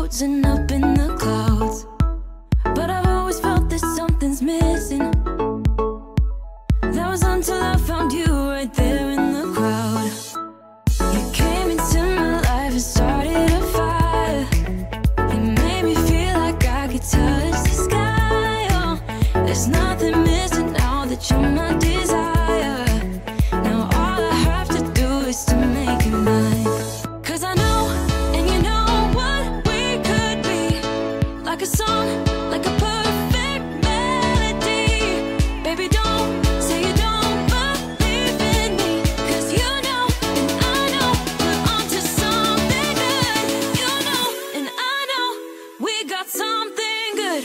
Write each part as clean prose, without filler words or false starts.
roads and up in the clouds, but I've always felt that something's missing. That was until I found you right there in the crowd. You came into my life and started a fire. You made me feel like I could touch the sky. Oh, there's nothing missing now that you're my desire. Now all I have to do is to make you mine. 'Cause I know, and you know what we could be. Like a song, like a perfect melody. Baby, don't say you don't believe in me, 'cause you know, and I know, we're onto something good. You know, and I know, we got something good.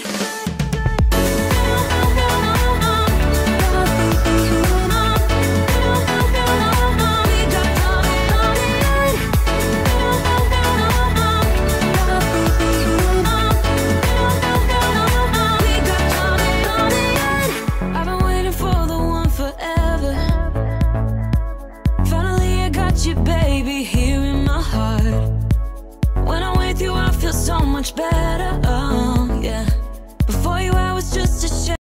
I've been waiting for the one forever. Finally I got you, baby, here in my heart. When I'm with you I feel so much better.